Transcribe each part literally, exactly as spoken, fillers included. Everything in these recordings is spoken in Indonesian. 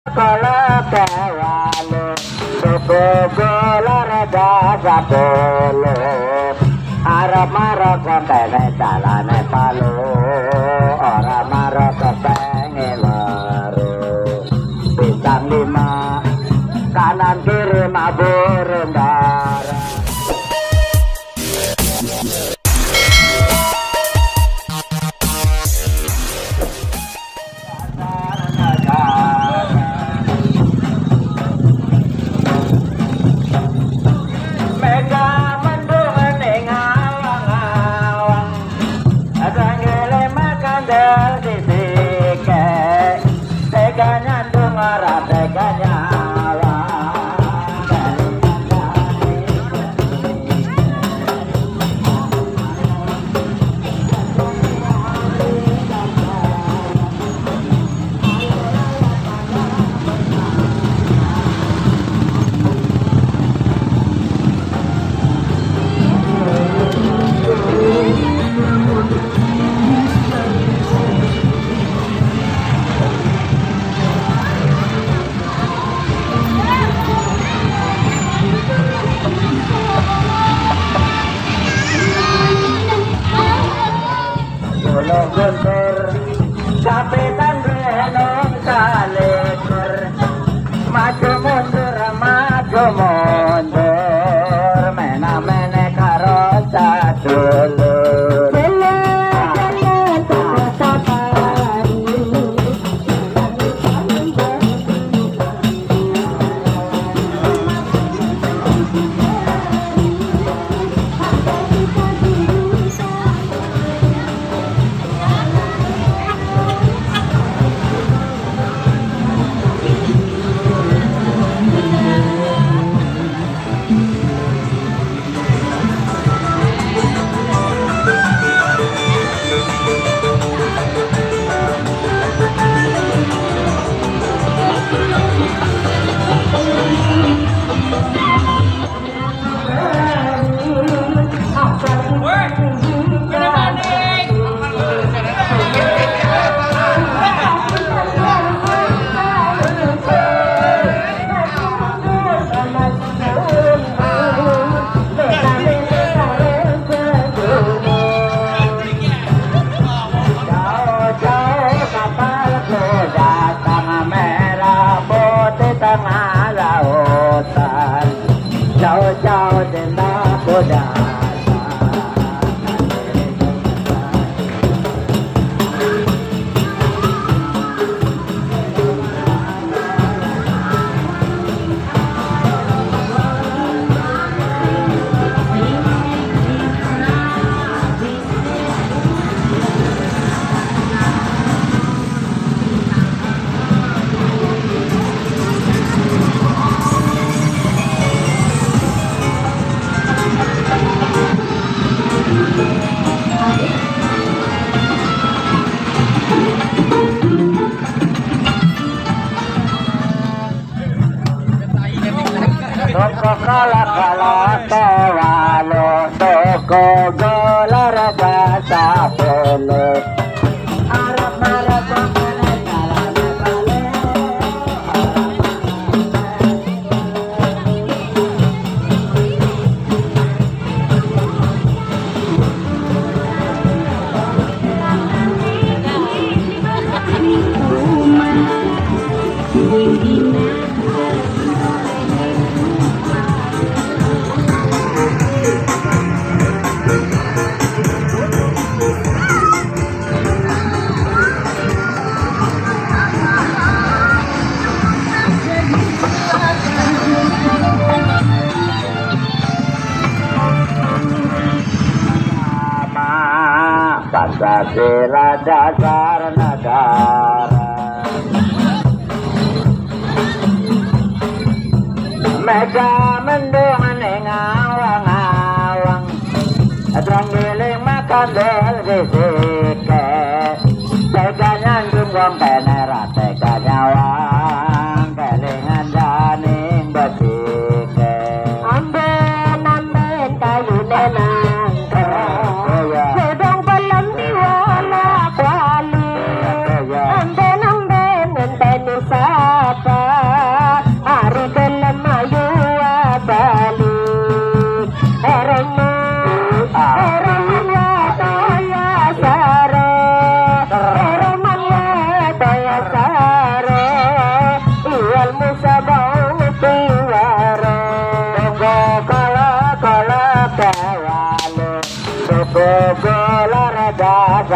Kala kawalo suku kula reda sabolo arep marok kontene dalane palu ora marok kepenge loro bintang lima kanan kiri mabur ndara. Guntur kapitan renung saleker maju mundur maju mundur mena mene karo sadulur tengah lautan jauh-jauh denda kuda. Toko kala kala tewalo toko golar basa polo arap marap pemene kalane kale Pancasila dasar negara Mega mendung ning awang-awang Dranggiling makan del disike Tega nyandung wong penera tega nyawang Kelingan janing besike Amben-amben kayu nenang Sedang belum diwala kuali Amben-amben ngenteni sapa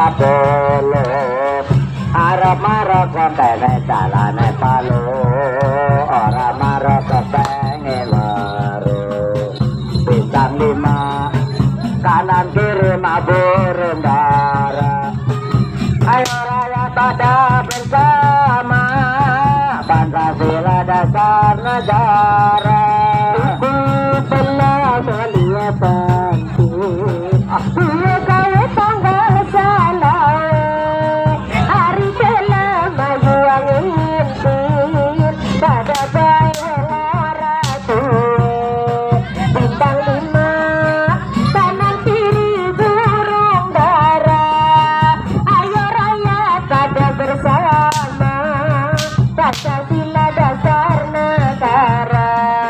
sapuluh arep marok kene dalane palu ora marok pengen loro bintang lima kanan kiri mabur ndara ayo raya pada bersama Pancasila dasar negara belah mulia bangkit iya kaya tanggal salah hari bela maju angin pada bayar ratu bintang lima kanan kiri burung dara ayo rakyat pada bersama Pancasila dasar negara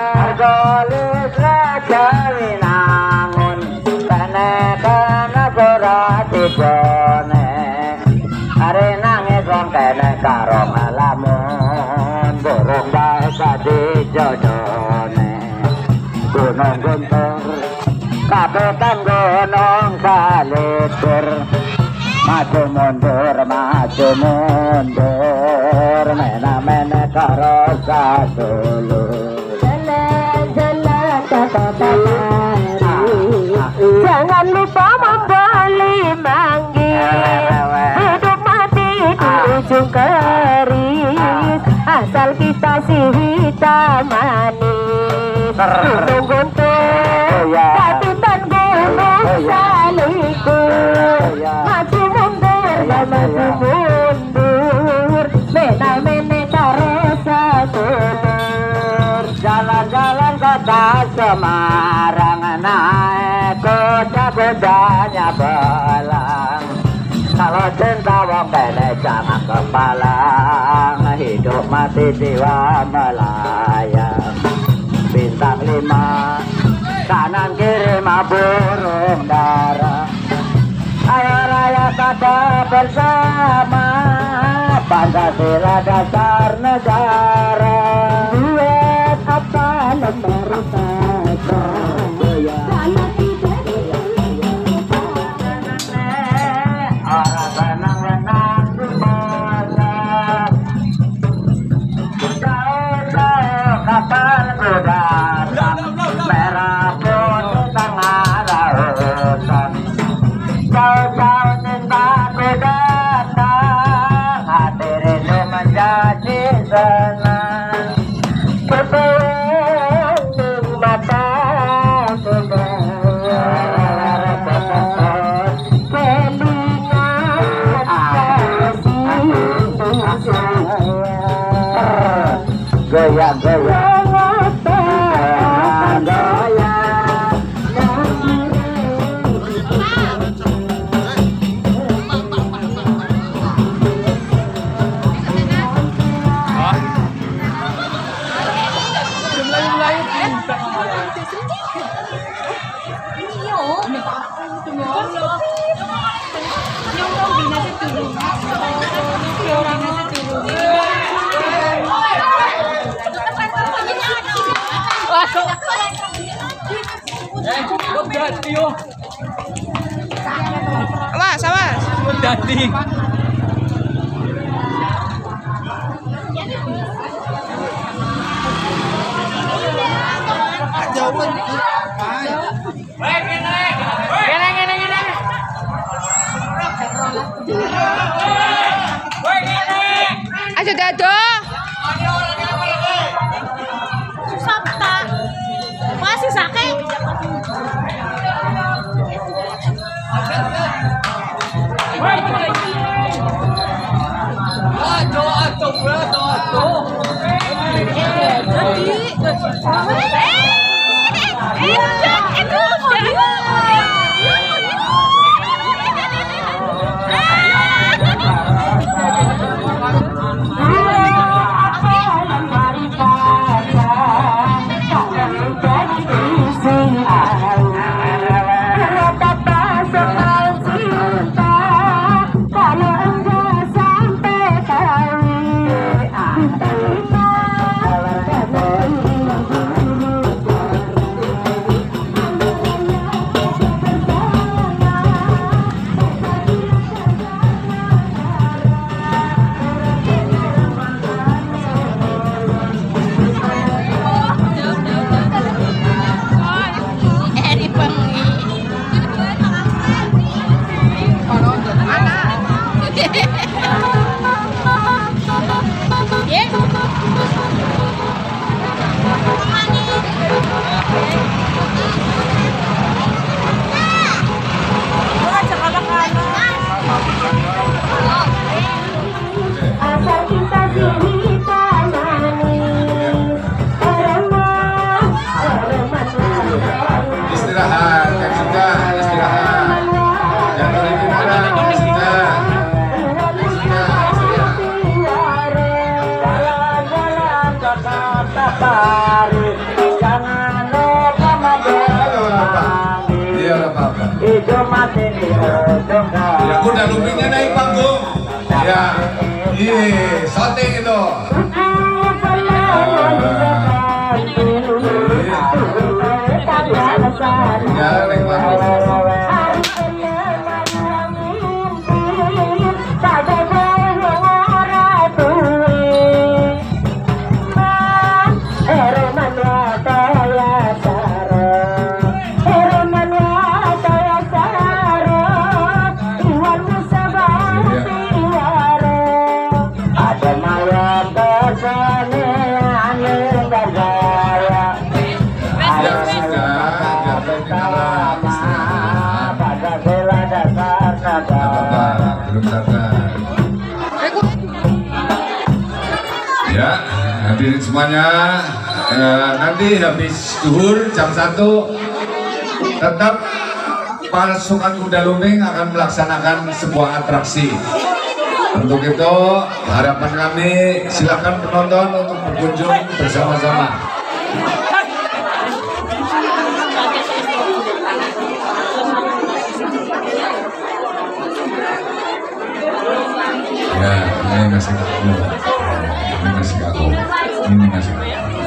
golis raja winangun kene kene berarti jone hari nangis wong kene karo ngalamun burung bahasa di jodone gunung guntur kabupaten gunung salibur maju mundur maju mundur mena mena karo sadulu jalan jalan kata balari jangan lupa membeli manggil hidup mati di ujung keris asal kita sih hitam manis gunung guntur kapitan gunung salikur maju mundur ya maju mundur mena mena karo sadulur jalan-jalan kota Semarang naik kuda-kudanya belang kalau cinta wong kene jangan kepalang hidup mati jiwa melayang bintang lima kanan kiri mah burung dara ayo rakyat pada bersama Pancasila dasar negara duet apa lembar saja orang benang-benang di bola jauh-jauh kapal kuda merah putih tengah lautan jauh-jauh cintaku datang hati rindu menjadi senang berpening mata sudah goyang goyang goyang Awas, awas. Dadi. Jauhan. Kene kene kene. Aja dado. Sabta. Masih sakit. Aduh, aduh, aduh, aduh. Kalau safari, jangan lupa menjelang. Iya, nggak apa-apa. Hidup mati di ujung kaki. Ya, kuda lumpingnya naik panggung. Ya, iya, shooting itu. Ya, naik panggung. Belum datang. Ya, hadirin semuanya, eh, nanti habis zuhur jam satu tetap pasukan kuda lumping akan melaksanakan sebuah atraksi. Untuk itu harapan kami silakan penonton untuk berkunjung bersama-sama. Ya, ini ngasih kaku, ini ngasih kaku, ini ngasih kaku.